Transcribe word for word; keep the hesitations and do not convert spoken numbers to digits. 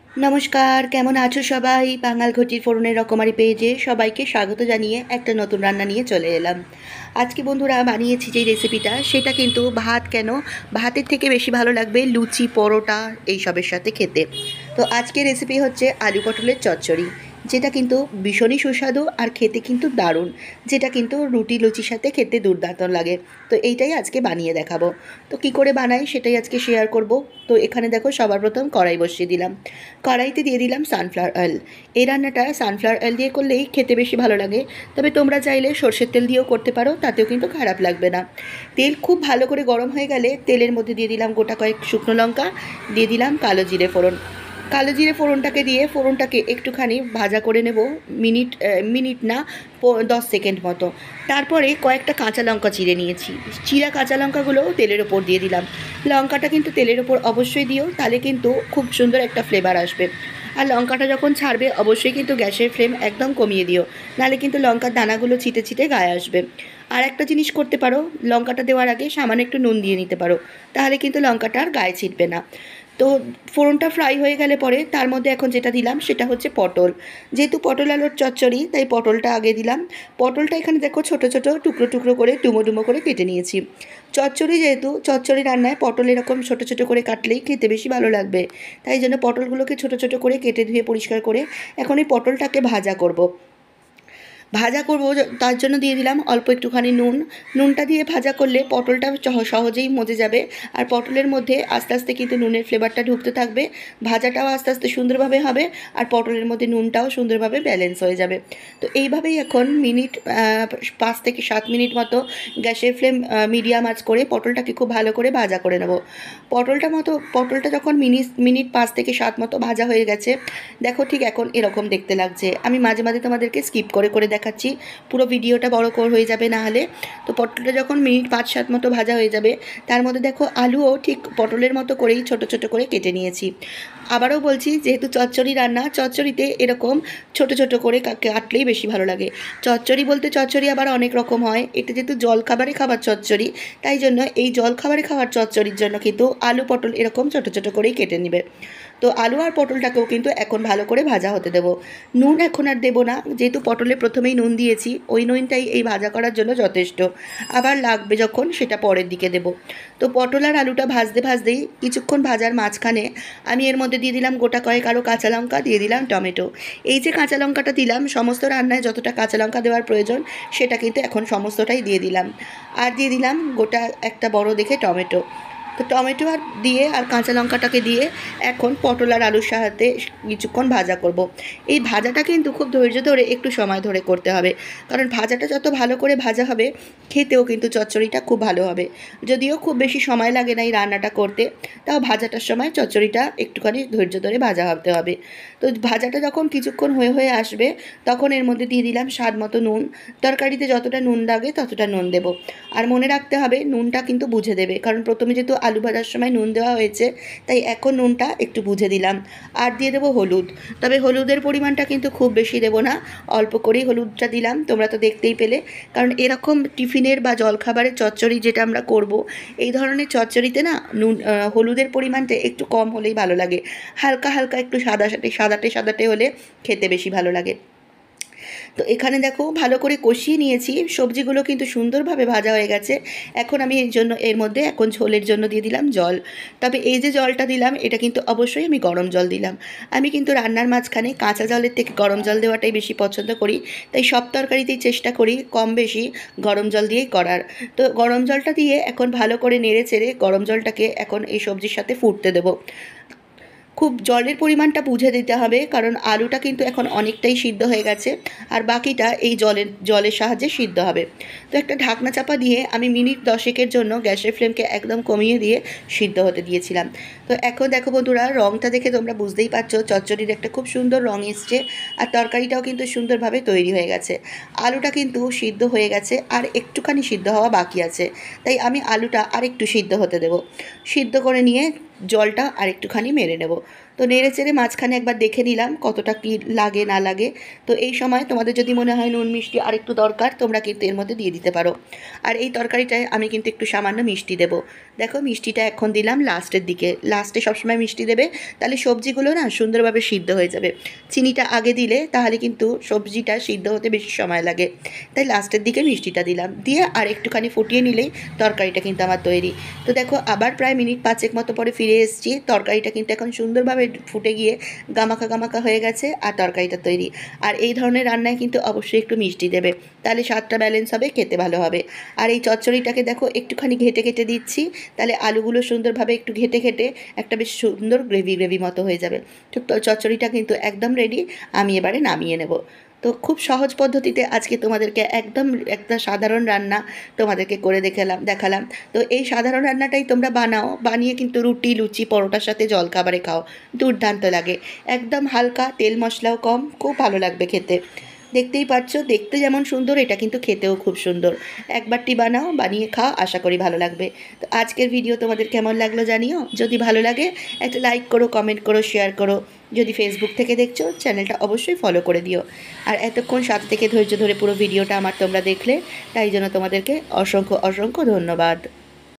নমস্কার, কেমন আছো সবাই? বাঙাল ঘটির ফোড়নের রকমারি পেজে সবাইকে স্বাগত জানিয়ে একটা নতুন রান্না নিয়ে চলে এলাম। আজকে বন্ধুরা বানিয়েছি যে রেসিপিটা, সেটা কিন্তু ভাত কেন, ভাতের থেকে বেশি ভালো লাগবে লুচি, পরোটা এইসবের সাথে খেতে। তো আজকের রেসিপি হচ্ছে আলু পটলের চচ্চড়ি, যেটা কিন্তু ভীষণই সুস্বাদু আর খেতে কিন্তু দারুণ, যেটা কিন্তু রুটি লুচির সাথে খেতে দুর্দান্ত লাগে। তো এইটাই আজকে বানিয়ে দেখাবো। তো কী করে বানাই সেটাই আজকে শেয়ার করব। তো এখানে দেখো সবার প্রথম কড়াই বসিয়ে দিলাম, কড়াইতে দিয়ে দিলাম সানফ্লাওয়ার অয়েল। এই রান্নাটা সানফ্লাওয়ার অয়েল দিয়ে করলেই খেতে বেশি ভালো লাগে, তবে তোমরা চাইলে সর্ষের তেল দিয়েও করতে পারো, তাতেও কিন্তু খারাপ লাগবে না। তেল খুব ভালো করে গরম হয়ে গেলে তেলের মধ্যে দিয়ে দিলাম গোটা কয়েক শুকনো লঙ্কা, দিয়ে দিলাম কালো জিরে ফোড়ন। কালো জিরে ফোড়নটাকে দিয়ে ফোড়নটাকে একটুখানি ভাজা করে নেব, মিনিট মিনিট না দশ সেকেন্ড মতো। তারপরে কয়েকটা কাঁচা লঙ্কা চিড়ে নিয়েছি, চিরা কাঁচা লঙ্কাগুলোও তেলের ওপর দিয়ে দিলাম। লঙ্কাটা কিন্তু তেলের ওপর অবশ্যই দিও, তাহলে কিন্তু খুব সুন্দর একটা ফ্লেভার আসবে। আর লঙ্কাটা যখন ছাড়বে অবশ্যই কিন্তু গ্যাসের ফ্লেম একদম কমিয়ে দিও, নাহলে কিন্তু লঙ্কার দানাগুলো ছিটে ছিটে গায়ে আসবে। আর একটা জিনিস করতে পারো, লঙ্কাটা দেওয়ার আগে সামান্য একটু নুন দিয়ে নিতে পারো, তাহলে কিন্তু লঙ্কাটা আর গায়ে ছিটবে না। তো ফোড়নটা ফ্রাই হয়ে গেলে পরে তার মধ্যে এখন যেটা দিলাম সেটা হচ্ছে পটল। যেহেতু পটল আলুর চচ্চড়ি, তাই পটলটা আগে দিলাম। পটলটা এখানে দেখো ছোটো ছোটো টুকরো টুকরো করে ডুমো ডুমো করে কেটে নিয়েছি। চচ্চড়ি যেহেতু, চচ্চড়ি রান্নায় পটল এরকম ছোটো ছোটো করে কাটলেই খেতে বেশি ভালো লাগবে, তাই জন্য পটলগুলোকে ছোটো ছোটো করে কেটে ধুয়ে পরিষ্কার করে এখন এই পটলটাকে ভাজা করব। ভাজা করব তার জন্য দিয়ে দিলাম অল্প একটুখানি নুন। নুনটা দিয়ে ভাজা করলে পটলটা সহজেই মজে যাবে, আর পটলের মধ্যে আস্তে আস্তে কিন্তু নুনের ফ্লেভারটা ঢুকতে থাকবে, ভাজাটাও আস্তে আস্তে সুন্দরভাবে হবে, আর পটলের মধ্যে নুনটাও সুন্দরভাবে ব্যালেন্স হয়ে যাবে। তো এইভাবেই এখন মিনিট পাঁচ থেকে সাত মিনিট মতো গ্যাসের ফ্লেম মিডিয়াম আঁচ করে পটলটাকে খুব ভালো করে ভাজা করে নেব। পটলটা মতো পটলটা যখন মিনিট মিনিট পাঁচ থেকে সাত মতো ভাজা হয়ে গেছে, দেখো ঠিক এখন এরকম দেখতে লাগছে। আমি মাঝে মাঝে তোমাদেরকে স্কিপ করে করে দেখাচ্ছি, পুরো ভিডিওটা বড় করে হয়ে যাবে না হলে। তো পটলটা যখন মিনিট পাঁচ সাত মতো ভাজা হয়ে যাবে, তার মধ্যে দেখো আলুও ঠিক পটলের মতো করেই ছোট ছোট করে কেটে নিয়েছি। আবারও বলছি, যেহেতু চচ্চড়ি রান্না, চচ্চড়িতে এরকম ছোট ছোট করে কাটলেই বেশি ভালো লাগে। চচ্চড়ি বলতে চচ্চড়ি আবার অনেক রকম হয়, এটা যেহেতু জলখাবারে খাবার চচ্চড়ি, তাই জন্য এই জলখাবারে খাবার চচ্চড়ির জন্য কিন্তু আলু পটল এরকম ছোট ছোট করেই কেটে নেবে। তো আলু আর পটলটাকেও কিন্তু এখন ভালো করে ভাজা হতে দেবো। নুন এখন আর দেবো না, যেহেতু পটলে প্রথমেই নুন দিয়েছি, ওই নুনটাই এই ভাজা করার জন্য যথেষ্ট। আবার লাগবে যখন সেটা পরের দিকে দেব। তো পটল আর আলুটা ভাজতে ভাজতেই কিছুক্ষণ ভাজার মাঝখানে আমি এর মধ্যে দিয়ে দিলাম গোটা কয়েক আরও কাঁচা লঙ্কা, দিয়ে দিলাম টমেটো। এই যে কাঁচা লঙ্কাটা দিলাম, সমস্ত রান্নায় যতটা কাঁচা লঙ্কা দেওয়ার প্রয়োজন সেটা কিন্তু এখন সমস্তটাই দিয়ে দিলাম। আর দিয়ে দিলাম গোটা একটা বড় দেখে টমেটো। তো টমেটো আর দিয়ে আর কাঁচা লঙ্কাটাকে দিয়ে এখন পটল আর আলুর সাথে কিছুক্ষণ ভাজা করব। এই ভাজাটা কিন্তু খুব ধৈর্য ধরে একটু সময় ধরে করতে হবে, কারণ ভাজাটা যত ভালো করে ভাজা হবে খেতেও কিন্তু চচ্চড়িটা খুব ভালো হবে। যদিও খুব বেশি সময় লাগে না এই রান্নাটা করতে, তাও ভাজাটার সময় চচ্চড়িটা একটুখানি ধৈর্য ধরে ভাজা হতে হবে। তো ভাজাটা যখন কিছুক্ষণ হয়ে হয়ে আসবে, তখন এর মধ্যে দিয়ে দিলাম স্বাদ মতো নুন। তরকারিতে যতটা নুন লাগে ততটা নুন দেব। আর মনে রাখতে হবে নুনটা কিন্তু বুঝে দেবে, কারণ প্রথমে যেহেতু আলু ভাজার সময় নুন দেওয়া হয়েছে, তাই এখন নুনটা একটু বুঝে দিলাম। আর দিয়ে দেবো হলুদ, তবে হলুদের পরিমাণটা কিন্তু খুব বেশি দেবো না, অল্প করেই হলুদটা দিলাম। তোমরা তো দেখতেই পেলে, কারণ এরকম টিফিনের বা জলখাবারের চচ্চড়ি যেটা আমরা করব, এই ধরনের চচ্চড়িতে না নুন হলুদের পরিমাণটা একটু কম হলেই ভালো লাগে। হালকা হালকা একটু সাদা সাদে সাদাটে সাদাটে হলে খেতে বেশি ভালো লাগে। তো এখানে দেখো ভালো করে কষিয়ে নিয়েছি, সবজিগুলো কিন্তু সুন্দরভাবে ভাজা হয়ে গেছে। এখন আমি এর জন্য এর মধ্যে এখন ঝোলের জন্য দিয়ে দিলাম জল। তবে এই যে জলটা দিলাম এটা কিন্তু অবশ্যই আমি গরম জল দিলাম। আমি কিন্তু রান্নার মাঝখানে কাঁচা জলের থেকে গরম জল দেওয়াটাই বেশি পছন্দ করি, তাই সব তরকারিতেই চেষ্টা করি কম বেশি গরম জল দিয়েই করার। তো গরম জলটা দিয়ে এখন ভালো করে নেড়ে চেড়ে গরম জলটাকে এখন এই সবজির সাথে ফুটতে দেবো। খুব জলের পরিমাণটা বুঝে দিতে হবে, কারণ আলুটা কিন্তু এখন অনেকটাই সিদ্ধ হয়ে গেছে, আর বাকিটা এই জলের জলের সাহায্যে সিদ্ধ হবে। তো একটা ঢাকনা চাপা দিয়ে আমি মিনিট দশেকের জন্য গ্যাসের ফ্লেমকে একদম কমিয়ে দিয়ে সিদ্ধ হতে দিয়েছিলাম। তো এখন দেখো বন্ধুরা, রঙটা দেখে তোমরা বুঝতেই পারছো চচ্চড়ির একটা খুব সুন্দর রঙ এসছে, আর তরকারিটাও কিন্তু সুন্দরভাবে তৈরি হয়ে গেছে। আলুটা কিন্তু সিদ্ধ হয়ে গেছে, আর একটুখানি সিদ্ধ হওয়া বাকি আছে, তাই আমি আলুটা আর একটু সিদ্ধ হতে দেব। সিদ্ধ করে নিয়ে জলটা আর একটুখানি মেরে নেব। তো তো নেড়ে চেড়ে মাঝখানে একবার দেখে নিলাম কতটা কী লাগে না লাগে। তো এই সময় তোমাদের যদি মনে হয় নুন মিষ্টি আরেকটু দরকার, তোমরা কিন্তু এর মধ্যে দিয়ে দিতে পারো। আর এই তরকারিটায় আমি কিন্তু একটু সামান্য মিষ্টি দেবো। দেখো মিষ্টিটা এখন দিলাম লাস্টের দিকে, লাস্টে সবসময় মিষ্টি দেবে, তাহলে সবজিগুলো না সুন্দরভাবে সিদ্ধ হয়ে যাবে। চিনিটা আগে দিলে তাহলে কিন্তু সবজিটা সিদ্ধ হতে বেশি সময় লাগে, তাই লাস্টের দিকে মিষ্টিটা দিলাম, দিয়ে আর একটুখানি ফুটিয়ে নিলেই তরকারিটা কিন্তু আমার তৈরি। তো দেখো আবার প্রায় মিনিট পাঁচেক মতো পরে ফিরে এসেছি, তরকারিটা কিন্তু এখন সুন্দরভাবে ফুটে গিয়ে গামাখা গামাখা হয়ে গেছে আর তরকারিটা তৈরি। আর এই ধরনের রান্নায় কিন্তু অবশ্যই একটু মিষ্টি দেবে, তাহলে স্বাদটা ব্যালেন্স হবে, খেতে ভালো হবে। আর এই চচ্চড়িটাকে দেখো একটুখানি ঘেটে ঘেটে দিচ্ছি, তাহলে আলুগুলো সুন্দরভাবে একটু ঘেটে ঘেটে একটা বেশ সুন্দর গ্রেভি গ্রেভি মতো হয়ে যাবে। তো চচ্চড়িটা কিন্তু একদম রেডি, আমি এবারে নামিয়ে নেব। তো খুব সহজ পদ্ধতিতে আজকে তোমাদেরকে একদম একটা সাধারণ রান্না তোমাদেরকে করে দেখালাম দেখালাম তো এই সাধারণ রান্নাটাই তোমরা বানাও, বানিয়ে কিন্তু রুটি লুচি পরোটার সাথে জলখাবারে খাও, দুর্দান্ত লাগে। একদম হালকা, তেল মশলাও কম, খুব ভালো লাগবে খেতে। দেখতেই পাচ্ছ, দেখতে যেমন সুন্দর, এটা কিন্তু খেতেও খুব সুন্দর। একবারটি বানাও, বানিয়ে খাও, আশা করি ভালো লাগবে। তো আজকের ভিডিও তোমাদের কেমন লাগলো জানিও, যদি ভালো লাগে একটা লাইক করো, কমেন্ট করো, শেয়ার করো। যদি ফেসবুক থেকে দেখছো চ্যানেলটা অবশ্যই ফলো করে দিও। আর এতক্ষণ সাথে থেকে ধৈর্য ধরে পুরো ভিডিওটা আমার তোমরা দেখলে, তাই জন্য তোমাদেরকে অসংখ্য অসংখ্য ধন্যবাদ।